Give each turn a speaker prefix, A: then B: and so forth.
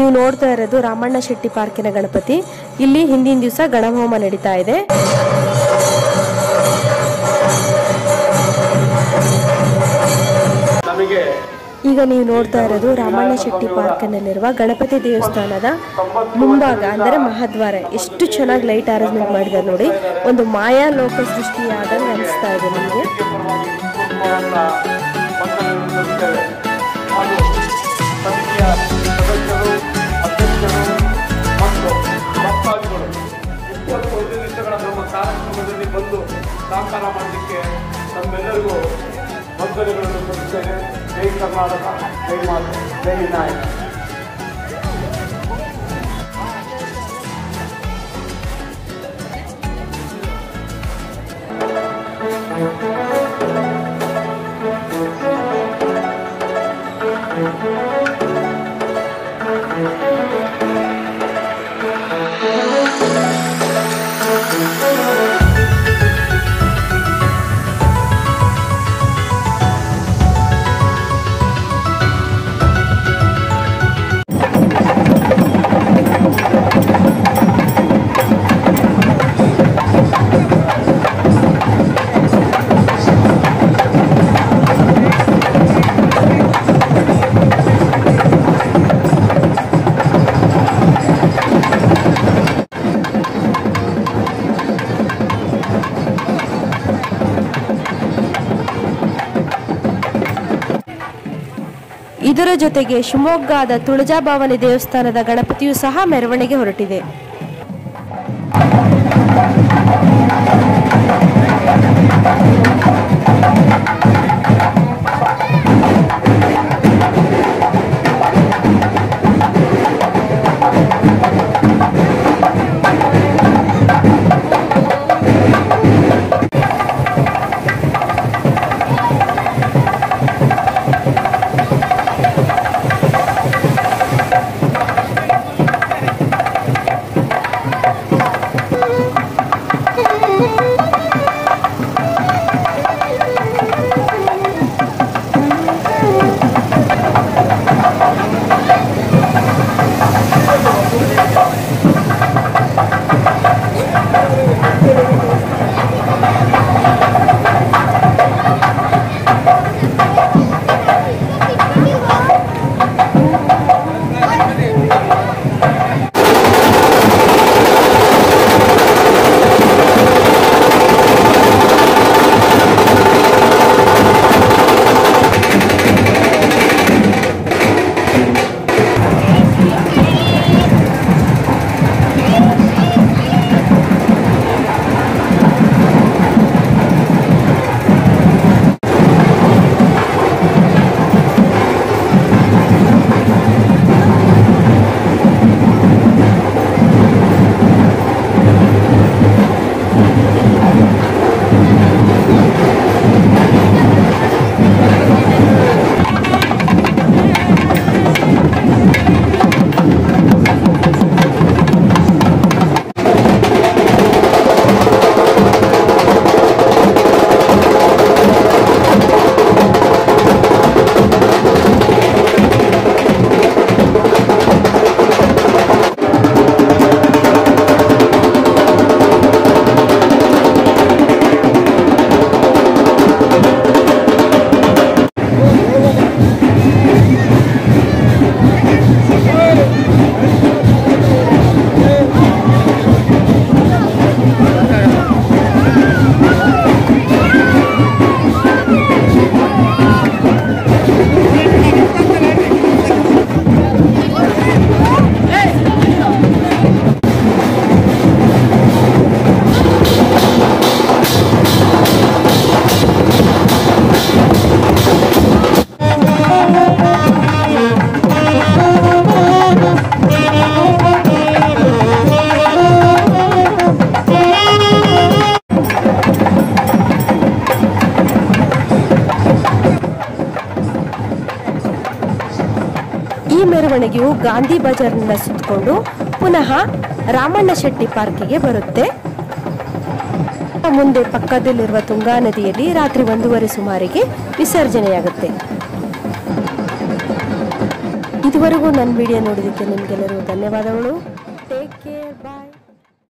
A: ನೀವು ನೋಡ್ತಾ ಇರೋದು ರಾಮಣ್ಣ ಶೆಟ್ಟಿ ಪಾರ್ಕಿನ ಗಣಪತಿ. ಇಲ್ಲಿ ಹಿಂದಿನ ದಿವಸ ಗಣಹೋಮ ನಡೀತಾ ಇದೆ. ಈಗ ನೀವು ನೋಡ್ತಾ ಇರೋದು ರಾಮಣ್ಣ ಶೆಟ್ಟಿ ಪಾರ್ಕ್ನಲ್ಲಿರುವ ಗಣಪತಿ ದೇವಸ್ಥಾನದ ಮುಂಭಾಗ, ಅಂದರೆ ಮಹಾದ್ವಾರ. ಎಷ್ಟು ಚೆನ್ನಾಗಿ ಲೈಟ್ ಅರೇಂಜ್ಮೆಂಟ್ ಮಾಡಿದ್ದಾರೆ ನೋಡಿ. ಒಂದು ಮಾಯಾ ಲೋಕ ಸೃಷ್ಟಿಯಾದಂಗೆ ಅನಿಸ್ತಾ ಇದೆ ನಿಮಗೆ.
B: ಬಂದು ಸಹಕಾರ ಮಾಡಲಿಕ್ಕೆ ನಮ್ಮೆಲ್ಲರಿಗೂ ವಂದನೆಗಳನ್ನು ಕೊಡುತ್ತೇನೆ. ಜೈ ಕರ್ನಾಟಕ, ಜೈ ಮಾತೆ, ಜೈ ನಾಯಕ. ಇದರ ಜೊತೆಗೆ ಶಿವಮೊಗ್ಗದ ತುಳಜಾಭವಾನಿ ದೇವಸ್ಥಾನದ ಗಣಪತಿಯು ಸಹ ಮೆರವಣಿಗೆ ಹೊರಟಿದೆ. ಮೆರವಣಿಗೆಯು ಗಾಂಧಿ ಬಜಾರ್ನ ಸುತ್ತಕೊಂಡು ಪುನಃ ರಾಮಣ್ಣ ಶೆಟ್ಟಿ ಪಾರ್ಕಿಗೆ ಬರುತ್ತೆ. ಮುಂದೆ ಪಕ್ಕದಲ್ಲಿರುವ ತುಂಗಾ ನದಿಯಲ್ಲಿ ರಾತ್ರಿ 1:30 ಸುಮಾರಿಗೆ ವಿಸರ್ಜನೆಯಾಗುತ್ತೆ. ಇದು
A: ಇದುವರೆಗೂ ನನ್ನ ವಿಡಿಯೋ ನೋಡೋದಕ್ಕೆ ನಿಮಗೆಲ್ಲರಿಗೂ ಧನ್ಯವಾದಗಳು.